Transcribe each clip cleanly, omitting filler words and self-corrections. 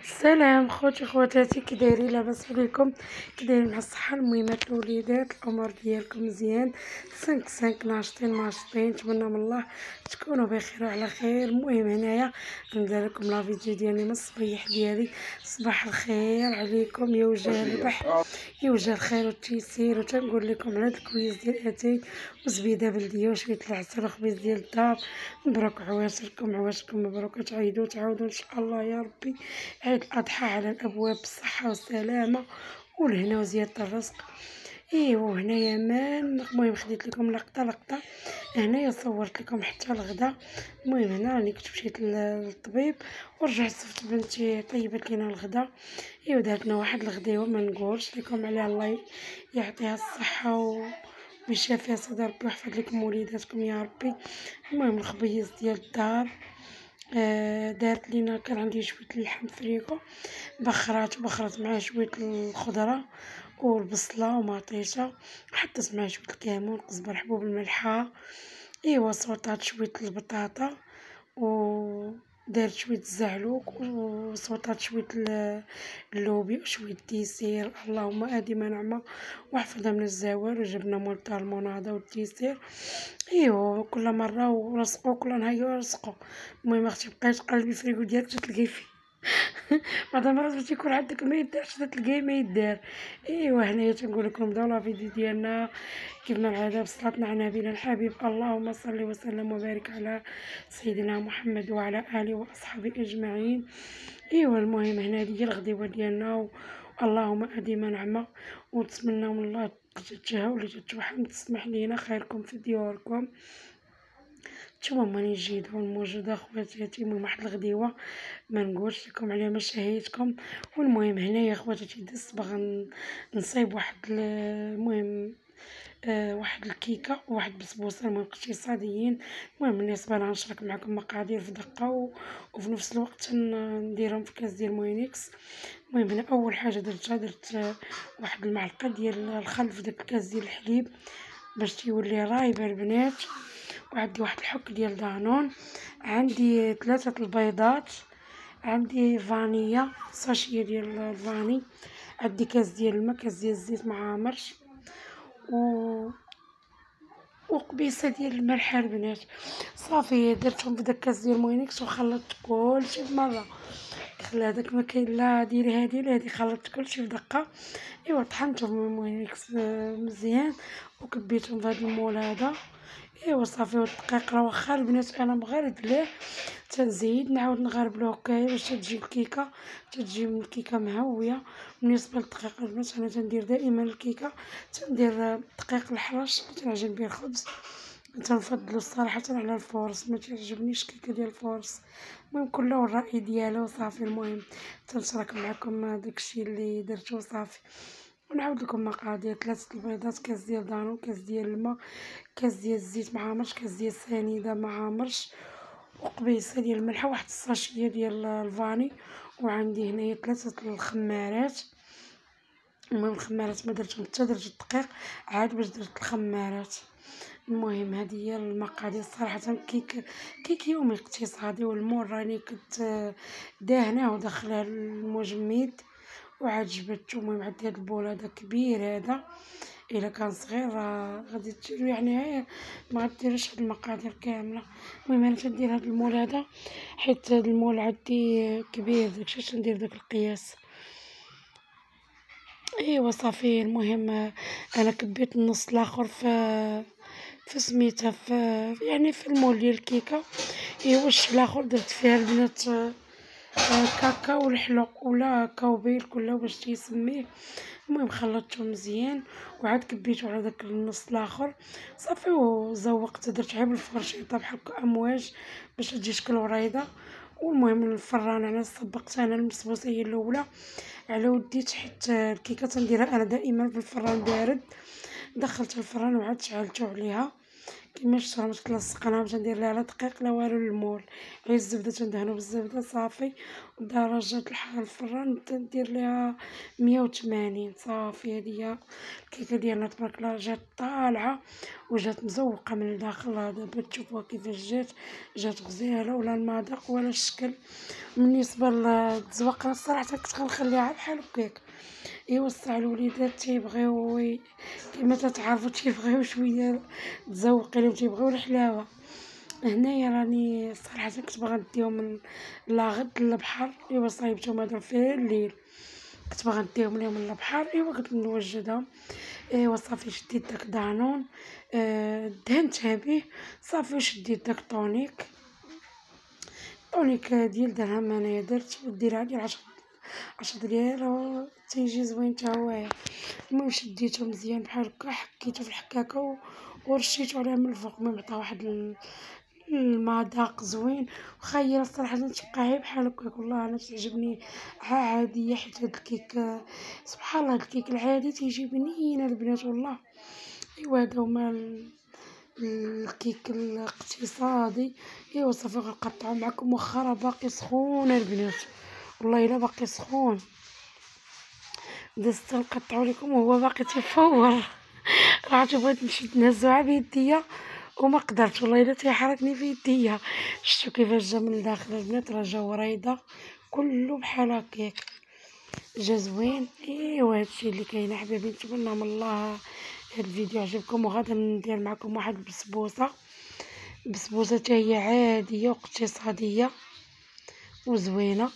السلام خوتي خواتاتي، كي دايرين؟ لاباس عليكم؟ كي دايرين مع الصحه؟ المهمات الوليدات، الامور ديالكم مزيان؟ 5 ناشطين ماشطين، نتمنى من الله تكونوا بخير وعلى خير. المهم هنايا ندير لكم لا فيديو ديالي من الصبيح ديالي. صباح الخير عليكم يا وجه الربح، يا وجه الخير والتيسير. وتنقول لكم على هاد الكويس ديال اتاي وزبيده بلديه وشويه العسل وخبيز ديال الدار. مبروك عواشركم مبروك، تعيدوا تعاودوا ان شاء الله يا ربي. عيد الأضحى على الأبواب بالصحة والسلامة والهنا وزيادة الرزق. ايوا هنايا المهم خديت لكم لقطة هنايا، صورت لكم حتى الغدا. المهم هنا راني كنت مشيت للطبيب ورجعت صفت بنتي طيبت لينا الغدا. ايوا دارت لنا واحد الغديوه ما نقولش لكم عليها، الله يعطيها الصحة ويشافيها سيدي ربي ويحفظ لكم وليداتكم يا ربي. المهم الخبيز ديال الدار دارت لينا، كان عندي شويه اللحم فريكو بخرات معاه شويه الخضره والبصله ومطيشه، وحطيت معاه شويه الكمون قزبر حبوب الملحه. ايوا صوطات شويه البطاطا ودارت شويه الزعلوك وصوطات شويه اللوبيا وشويه الديسير. اللهم اديم نعمه واحفظها من الزوال، وجبنا مول تاع المناضه والديسير. ايوا كل مره ورزقو كل نهار ورزقو. المهم اختي بقيت قلبي فريكو ديالك تلقاي فيه بعض المرات باش يكون عندك ما يدارش تلقاي ما يدار. ايوا هنايا تنقول لكم نبداو لا فيديو ديالنا كيفما العاده بصلاتنا على نبينا الحبيب. اللهم صل وسلم وبارك على سيدنا محمد وعلى اله واصحابه اجمعين. ايوا المهم هنا هي الغديوه ديالنا اللهم اديم نعمه، ونتمنى من الله تتجهوا ولا تتوحم تسمح لينا خيركم في ديوركم. نتوما ماني جيدون موجوده خواتاتي. المهم واحد الغديوه ما نقولش لكم عليها مشاهيتكم. والمهم هنايا خواتاتي دزت باغا نصايب واحد المهم واحد الكيكه وواحد البسبوسه المهم اقتصاديين. المهم بالنسبه انا نشارك معكم مقادير في دقه وفي نفس الوقت نديرهم في كاس ديال موينيكس. المهم هنا اول حاجه درت واحد المعلقه ديال الخل في داك الكاس ديال الحليب باش تيولي رايبه البنات. وعندي واحد الحك ديال دانون، عندي 3 البيضات، عندي فانيا ساشيه ديال الفاني، عندي كاس ديال الماء، كاس ديال الزيت مع مرش وقبيصه ديال الملح البنات. صافي درتهم في داك كاس ديال موينيكس وخلطت كلشي بمره. خلي هذاك ما كاين لا ديري هادي لا هادي، خلطت كلشي في دقه. ايوا طحنتهم من موينيكس مزيان وكبيتهم في هذا المول هذا. ايوا صافي. والدقيق راه واخا البنات انا مغرد ليه تنزيد نعاود نغربلو هكايا باش تجي الكيكه، تجي من الكيكه مهويه. بالنسبه للدقيق البنات انا تندير دائما الكيكه تندير دقيق الحرش، تنعجن به الخبز. تنفضلو صراحه على الفورس، ما تعجبنيش كيكه ديال الفورس. المهم كل والراي ديالو صافي. المهم تنشارك معكم داكشي اللي درتو صافي. ونعاود لكم مقادير: 3 البيضات، كاس ديال دانون، كاس ديال الماء، كاس ديال الزيت مع مرش، كاس ديال السنيده مع مرش، وقبيصه ديال الملحه، واحد الساشيه ديال الفاني. وعندي هنايا 3 الخمارات. المهم الخمارات ما درتهم حتى درت الدقيق عاد باش درت الخمارات. المهم هذه هي المقادير. صراحه كيك يومي اقتصادي، والمول راني كنت داهناه ودخلها المجمد وعاد جبدته. المهم عندي هاد البول هذا كبير، هذا الا كان صغير غادي ديرو يعني ما غديروش هاد المقادير كامله. المهم انا تندير هاد المول هذا حيت هاد المول عندي كبير داكشي تندير داك القياس. ايوا صافي. المهم انا كبيت النص الاخر في سميتها يعني في المول ديال الكيكه. ايوا الشي الاخر درت فيها البنات كاكاو والحلو ولا كاوبيل كله باش تيسميه. المهم خلطته مزيان وعاد كبيته على داك النص الاخر صافي وزوقت. درت غير بالفرشيطه بحال امواج باش تجي شكل وريضه. والمهم الفران انا سبقت انا المسبوسه هي الاولى على وديت حيت الكيكه تنديرها انا دائما في الفران بارد. دخلت الفران وعاد شعلته عليها. كيما شفتو راه متلصقه. باش ندير ليها لا دقيق لا والو المول، غير الزبده تندهنو بالزبده صافي. ودرجه الحراره الفران تندير ليها 180 صافي. هادي هي الكيكه ديالنا تبارك الله، جات طالعه وجات مزوقه من الداخل. دابا تشوفوها كيفاش جات غزاله، ولا المذاق ولا الشكل. بالنسبه للتزوق انا الصراحه كنت غنخليها بحال هكاك. ايوا الصح الوليدات تيبغيو كما تتعرفوا تيبغيو شويه تزوقي لهم، تيبغيو الحلاوه. هنايا راني صراحه كنت باغا نديهم من لاغد للبحر. ايوا صايبتهم هذا في الليل، كنت باغا نديهم لهم للبحر. ايوا قلت نوجدهم. ايوا صافي شديت داك دانون، دهنتها به صافي. وشديت داك طونيك ديال درهم انايا درت، وديرها ديال 10 ريال تيجي زوين تا هوايا. المهم شديتو مزيان بحال هكا، حكيتو في الحكاكه ورشيتو عليه من الفوق. المهم عطا واحد المذاق زوين. وخا هي الصراحه تبقى غير بحال هكاك. والله انا تعجبني عاديه، حيت هاد الكيك سبحان الله، هاد الكيك العادي تيجي بنين البنات والله. ايوا هادو هما الكيك الاقتصادي. ايوا صافي غنقطعو معكم، واخا راه باقي سخون البنات، والله الا باقي سخون. دزت نقطعو لكم وهو باقي تيفور. راه بغيت نمشي نهزوها بيديا وما قدرت، والله الا تيحركني في يديا. شفتو كيفاش جا من الداخل البنات، راه جا وريضه كله بحال هكاك، جا زوين. ايوا هادشي اللي كاين حبايبي. نتمنى من الله هاد الفيديو عجبكم. وغادا ندير معكم واحد بسبوسه حتى هي عاديه واقتصاديه وزوينه.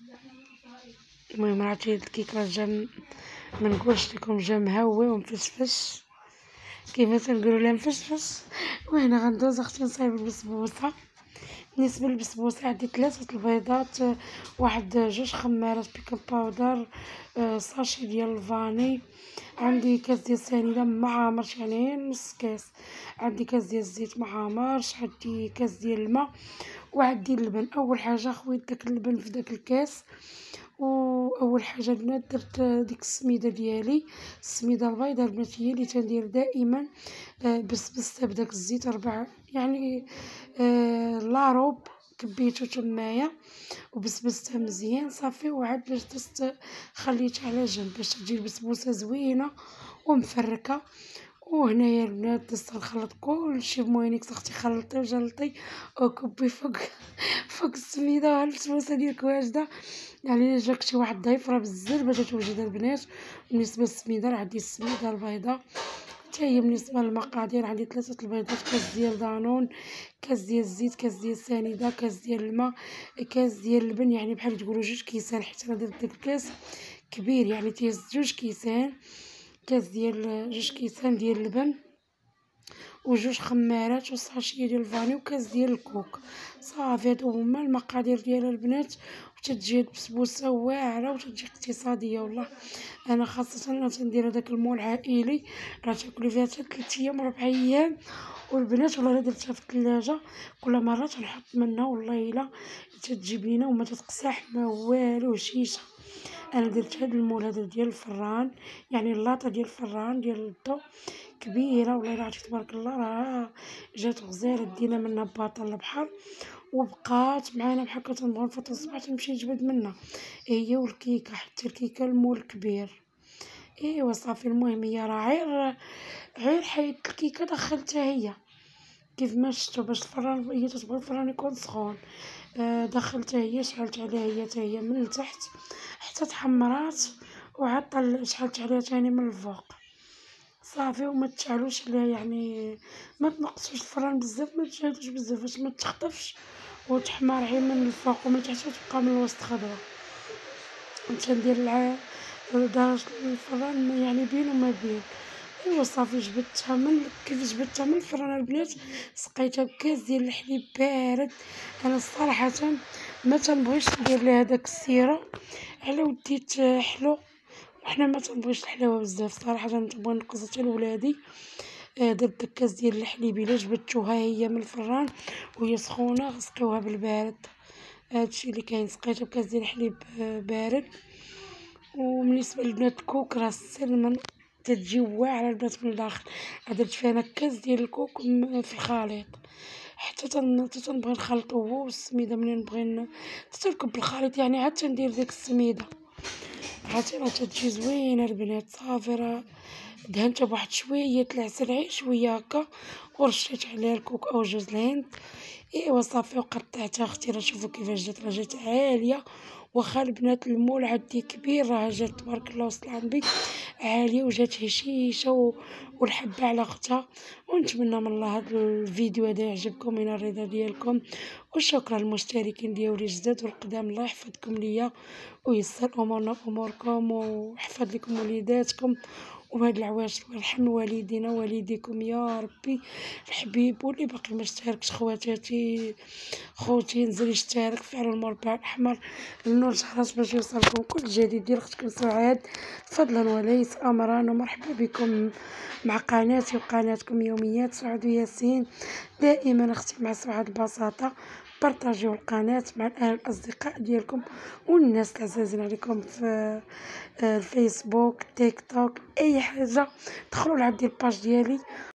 المهم راه الكيك راه جا ما نقولش لكم جا مهوي ومفشفش كيما تنقولوا لها مفشفش. وهنا غندوز اختي نصايب البسبوسه. بالنسبه للبسبوسه عندي 3 البيضات، واحد 2 خمارات بيكنج باودر، ساشي ديال الفاني، عندي كاس ديال سنيده ما عامرش يعني نص كاس، عندي كاس ديال الزيت ما عامرش، عندي كاس ديال الماء، وعندي اللبن. اول حاجه خويت داك اللبن في داك الكاس. واول حاجه البنات درت ديك السميده ديالي، السميده البيضاء البنات هي اللي تندير دائما. بس بداك الزيت 4 يعني لاروب كبيتو تمايا وبسبسته مزيان صافي. وعاد باش خليت على جنب باش تجي البسبوسه زوينه ومفركه. وهنايا البنات دزت نخلط كلشي بموينيكس. اختي خلطي وجلطي وكبي فوق السميده. البسبوسه ديالك واجده يعني. جاك شي واحد ضيف راه بزاف باش توجد البنات. بالنسبه للسميده راه عندي السميده البيضاء حتى هي. بالنسبه للمقادير عندي 3 البيضات، كاس ديال دانون، كاس ديال الزيت، كاس ديال سنيده، كاس ديال الماء، كاس ديال اللبن. يعني بحال تقولوا 2 كيسان، حيت انا درت داك الكاس كبير يعني تيهز 2 كيسان. كاس ديال 2 كيسان ديال اللبن، و2 خمارات، وساشيه ديال الفاني، وكاس ديال الكوك. صافي هادو هما المقادير ديالها البنات. وتتجي البسبوسه واعره وتتجي اقتصاديه. والله انا خاصه انا تندير هذاك المول العائلي راه تاكلي فيها حتى 3 ايام 4 ايام. والبنات والله الا درتها في الثلاجه كل مره تنحط منها، والله الا تتجي بنينه وما تتقسح ما والو هشيشه. انا درت هذا المول هذا ديال الفران، يعني اللاطه ديال الفران ديال الضو كبيره. والله الا عرفتي تبارك الله راه جات غزاله. دينا منها باطه للبحر وبقات معانا بحال كتنبغيو نفطرو الصباح تنمشي نجبد منها هي والكيكه، حتى الكيكه المول كبير. ايوا صافي. المهم هي راه غير حيدت الكيكه دخلتها هي كيف ما شفتو باش الفران هي تتبغي الفران يكون سخون. دخلتها هي، شعلت عليها هي حتى هي من التحت حتى تحمرات، وعاد شعلت عليها تاني من الفوق صافي. وما تشعلوش عليها يعني ما تنقصوش الفران بزاف، ما تجهدوش بزاف باش ما تخطفش وتحمر غير من الفوق ومن تحت وتبقى من الوسط خضرا. تندير درجة الفران يعني بين وما بين. ايوا صافي جبدتها كيف جبدتها من الفران البنات، سقيتها بكاس ديال الحليب بارد. انا صراحه ما تنبغيش ندير ليها داك السيره على وديت حلو، وحنا ما تنبغيش الحلاوه بزاف صراحه، تنبغي نقص حتى لولادي. درت داك الكاس ديال الحليب الا جبدتوها هي من الفران وهي سخونه سقيوها بالبارد. هادشي اللي كاين. سقيتها بكاس ديال الحليب بارد. وبالنسبه للبنات الكوك راه السر من تتجي واعره البنات من الداخل. درت فيها انا كاس ديال الكوك في الخليط، حتى تنبغي نخلطو هو والسميده. منين نبغي تركب بالخليط يعني عاد تندير ديك السميده، عرفتي راه تتجي زوينه البنات. صافي راه دهنتها بواحد شويه العسل، غير شويه هكا، ورشيت عليها الكوك او جوز الهند. ايوا صافي وقطعتها اختي. راه شوفوا كيفاش جات، راه جات عاليه. واخا البنات المول عندي كبير، راه جات تبارك الله وصل عندي عاليه وجات هشيشه والحبه على اختها. ونتمنى من الله هذا الفيديو هذا يعجبكم وينال الرضا ديالكم. وشكرا للمشتركين ديالي الجداد والقدام. الله يحفظكم ليا ويسر امورنا اموركم ويحفظ لكم وليداتكم وبهاد العواشر ويرحم والدينا ووالديكم يا ربي. الحبيب واللي باقي ما اشتركش خواتاتي خوتي نزل يشترك، فعلوا المربع الاحمر النور الجرس باش يوصلكم كل جديد ديال اختكم سعاد فضلا وليس امرا. ومرحبا بكم مع قناتي وقناتكم يوميات سعاد وياسين. دائما اختي مع سعاد البساطه. بارطاجيو القناه مع الاهل الاصدقاء ديالكم والناس العزازين عليكم في الفيسبوك تيك توك اي حاجه. دخلوا لعب ديال الباج ديالي